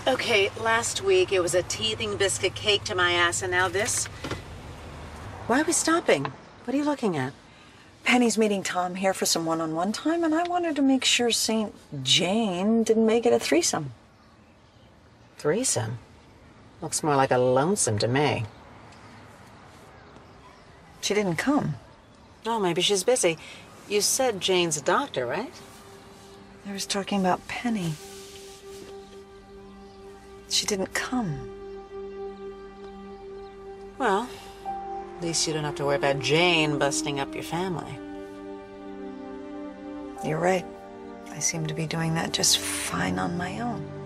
Okay, last week it was a teething biscuit cake to my ass, and now this? Why are we stopping? What are you looking at? Penny's meeting Tom here for some one-on-one time, and I wanted to make sure St. Jane didn't make it a threesome. Threesome? Looks more like a lonesome to me. She didn't come. Oh, maybe she's busy. You said Jane's a doctor, right? I was talking about Penny. She didn't come. Well, at least you don't have to worry about Jane busting up your family. You're right. I seem to be doing that just fine on my own.